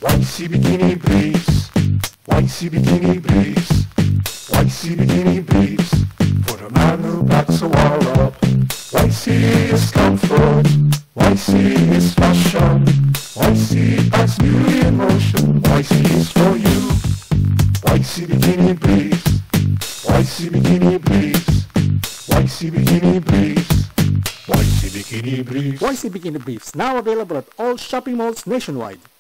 YC Bikini Briefs, YC Bikini Briefs, YC Bikini Briefs, for the man who backs a wall up. YC is comfort, YC is fashion, YC adds beauty and motion, YC is for you. YC Bikini Briefs, YC Bikini Briefs, YC Bikini Briefs, YC Bikini Briefs. YC Bikini Briefs, now available at all shopping malls nationwide.